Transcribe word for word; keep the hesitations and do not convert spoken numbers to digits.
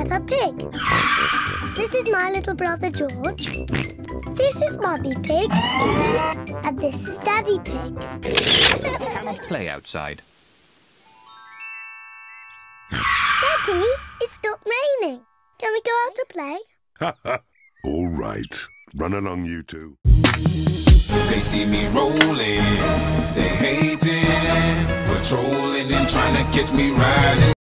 Peppa Pig. This is my little brother George. This is Mummy Pig. And this is Daddy Pig. Can play outside. Daddy, it stopped raining. Can we go out to play? Ha ha! All right. Run along, you two. They see me rolling, they hating, patrolling and trying to catch me riding.